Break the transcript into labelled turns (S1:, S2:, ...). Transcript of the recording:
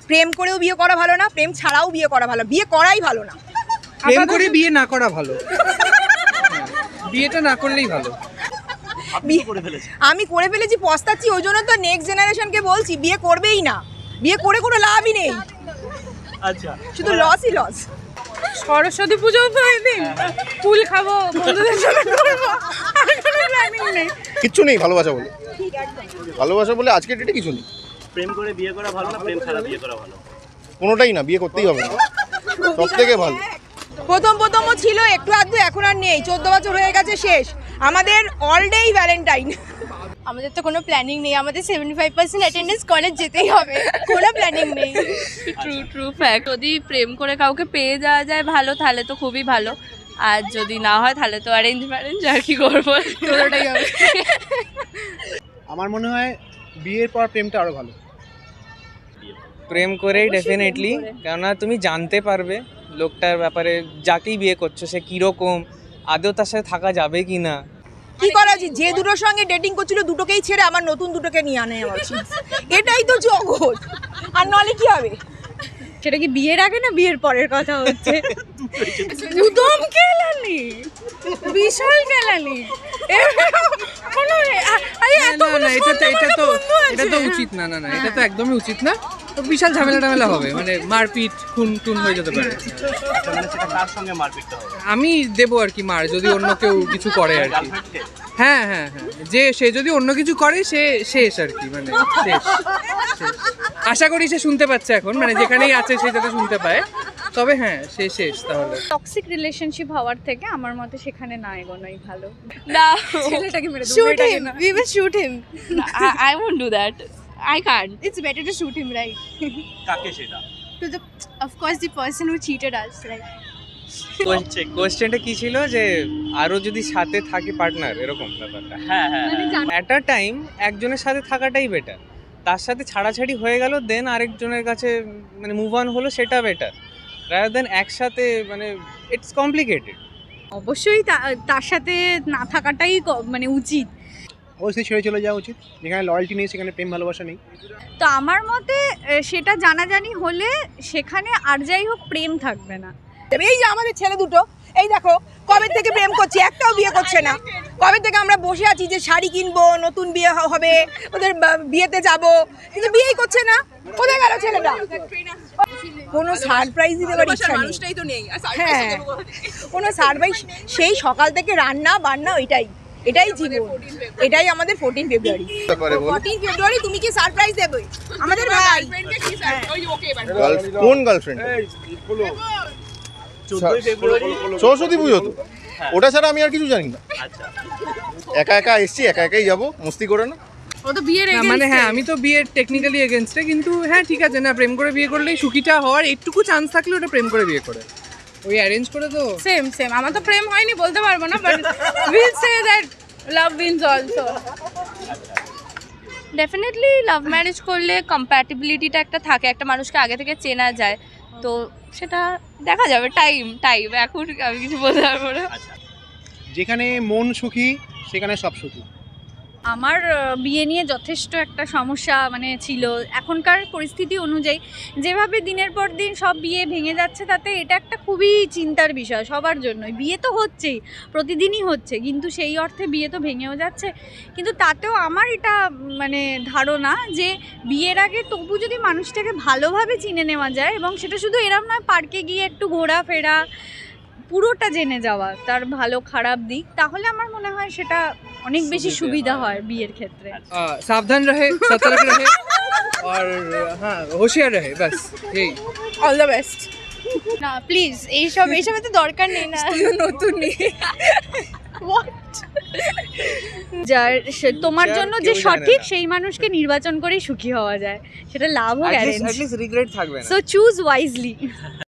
S1: প্রেম করেও বিয়ে করা ভালো না, প্রেম ছাড়াও বিয়ে করা ভালো, বিয়ে করাই ভালো না।
S2: প্রেম করে বিয়ে না করা ভালো, বিয়েটা না করলেই ভালো।
S1: আমি করে ফেলেছি, পস্তাচ্ছি, ওই জন্য তো নেক্সট জেনারেশনকে বলছি বিয়ে করবেই না, বিয়ে করে কোনো লাভই নেই। আচ্ছা, শুধু লসই লস।
S3: সরস্বতী পুজো তো এদিন ফুল খাবো, বন্ধুদের সাথে করবো, আর কোনো প্ল্যানিং নেই।
S4: কিচ্ছু নেই ভালোবাসা বলে, ভালোবাসা বলে আজকের ডেটে কিছু নেই।
S5: প্রেম করে বিয়ে করা ভালো না প্রেম ছাড়া বিয়ে করা ভালো?
S4: কোনোটাই না, বিয়ে করতেই হবে না, সব থেকে ভালো।
S1: প্রথমও ছিল একটু আধটু, এখন আর নেই, 14 বছর হয়ে গেছে, শেষ। আমাদের অল ডেই ভ্যালেন্টাইন।
S6: আমাদের তো কোনো প্ল্যানিং নেই, আমাদের 75% অ্যাটেন্ডেন্স কলেজ যেতেই হবে, কোনো প্ল্যানিং নেই।
S7: True fact. যদি প্রেম করে কাউকে পেয়ে যাওয়া যায় ভালো, তাহলে তো খুবই ভালো, আর যদি না হয় তাহলে তো অ্যারেঞ্জ ম্যারেঞ্জ, আর কি করবো, পুরোটাই হবে।
S8: আমার মনে হয় বিয়ের পর প্রেমটা আরো ভালো।
S2: প্রেম করেই ডেফিনেটলি, কেননা তুমি জানতে পারবে লোকটার ব্যাপারে, যাকেই বিয়ে করছো সে কীরকম, আদৌ তার সাথে থাকা যাবে কি না।
S1: কি করা উচিত? যে দুটোর সঙ্গে ডেটিং করছিল দুটোকেই ছেড়ে আমার নতুন দুটোকে নিয়ে আনে উচিত, এটাই তো জগৎ। আর নলে কি হবে?
S3: সেটা কি বিয়ের আগে না বিয়ের পরের কথা হচ্ছে? উদম কেলানি, বিশাল কেলানি।
S2: এটা তো উচিত না, এটা তো একদমই উচিত না। তো বিশাল ঝামেলা হবে, মানে মারপিট খুন হয়ে যেতে পারে।
S5: কার সঙ্গে মারপিটটা হবে?
S2: আমি দেবো আর কি মার, যদি অন্য কেউ কিছু করে আর কি। হ্যাঁ, যে সে যদি অন্য কিছু করে সে শেষ আর কি, মানে শেষ। আশা করি সে শুনতে পাচ্ছে এখন, মানে যেখানেই আছে সে যাতে শুনতে পায়, তবে হ্যাঁ সে শেষ। তাহলে
S3: টক্সিক রিলেশনশিপ হওয়ার থেকে আমার মতে সেখানে না এগোনোই ভালো।
S7: না,
S3: ছেলেটাকে মেরে
S6: Shoot him, we will shoot him.
S7: I won't do that. I can't.
S6: It's better to shoot him, right?
S5: কাকে সেটা?
S6: To the, of course, the person who cheated us, right?
S2: কোয়েশ্চেনটা কি ছিল যে আরো যদি সাথে থাকে পার্টনার, এরকম ব্যাপারটা?
S5: হ্যাঁ,
S2: অ্যাট আ টাইম একজনের সাথে থাকাটাই বেটার, তার সাথে ছাড়াছাড়ি হয়ে গেল দেন আরেকজনের কাছে মানে মুভ অন হলো, সেটা বেটার রাদার দেন একসাথে, মানে ইটস কমপ্লিকেটেড।
S3: অবশ্যই তার সাথে না থাকাটাই মানে উচিত।
S8: অবশ্যই ছেড়ে চলে যাওয়া উচিত, যেখানে লয়্যালটি নেই সেখানে প্রেম ভালোবাসা নেই।
S3: তো আমার মতে সেটা জানাজানি হলে সেখানে আর যাই হোক প্রেম থাকবে না।
S1: এই যে আমাদের ছেলে দুটো, এই দেখো কবে থেকে প্রেম করছে, একটাও বিয়ে করছে না। কবে থেকে আমরা বসে আছি যে শাড়ি কিনবো, নতুন বিয়ে হবে, ওদের বিয়েতে যাব, কিন্তু বিয়েই করছে না। কোথায় গেল ছেলেটা? কোনো সারপ্রাইজ দিতে পারি ইচ্ছা নেই। হ্যাঁ, কোনো সারপ্রাইজ, সেই সকাল থেকে রান্না বান্না, এটাই জীবন, এটাই আমাদের 14 ফেব্রুয়ারি। 14 ফেব্রুয়ারি তুমি কি সারপ্রাইজ দেবে আমাদের ভাই?
S4: কোন গার্লফ্রেন্ড?
S5: 14 ফেব্রুয়ারি
S4: সরস্বতী পুজো তো, ওটা ছাড়া আমি আর কিছু জানি না। একা এসছি, একাই যাবো, মস্তি করে না।
S3: ও তো বিয়ের
S2: মানে হ্যাঁ, আমি তো বিয়ের টেকনিক্যালি এগেনস্টে, কিন্তু হ্যাঁ ঠিক আছে না, প্রেম করে বিয়ে করলেই সুখীটা হওয়ার একটুকু চান্স থাকলে ওটা প্রেম করে বিয়ে করে, ওই অ্যারেঞ্জ করে তো
S3: সেম আমার তো প্রেম হয়নি বলতে পারবো না, but will say that love wins also.
S7: Definitely love marriage করলে কম্প্যাটিবিলিটিটা একটা থাকে, একটা মানুষকে আগে থেকে চেনা যায়, তো সেটা দেখা যাবে টাইম। এখন আমি কিছু বলতে পারবো না।
S8: যেখানে মন সুখী সেখানে সব সুখী।
S3: আমার বিয়ে নিয়ে যথেষ্ট একটা সমস্যা মানে ছিল। এখনকার পরিস্থিতি অনুযায়ী যেভাবে দিনের পর দিন সব বিয়ে ভেঙে যাচ্ছে, তাতে এটা একটা খুবই চিন্তার বিষয় সবার জন্যই। বিয়ে তো হচ্ছেই, প্রতিদিনই হচ্ছে, কিন্তু সেই অর্থে বিয়ে তো ভেঙেও যাচ্ছে। কিন্তু তাতেও আমার এটা মানে ধারণা যে বিয়ের আগে তবু যদি মানুষটাকে ভালোভাবে চিনে নেওয়া যায়, এবং সেটা শুধু এরম নয় পার্কে গিয়ে একটু ঘোরাফেরা, পুরোটা জেনে যাওয়া তার ভালো খারাপ দিক, তাহলে আমার মনে হয় সেটা অনেক বেশি সুবিধা হয় বিয়ের ক্ষেত্রে।
S2: সাবধান রহে, সতর্ক রহে, আর হ্যাঁ হোশিয়ার রহে, বাস এই।
S1: All the best.
S6: না প্লিজ, এইসবের তো দরকার নেই না।
S3: নতুন যার তোমার জন্য যে সঠিক সেই মানুষকে নির্বাচন করেই সুখী হওয়া যায়, সেটা লাভ হোক অ্যারেঞ্জ,
S2: রিগ্রেট থাকবে না।
S3: So choose wisely.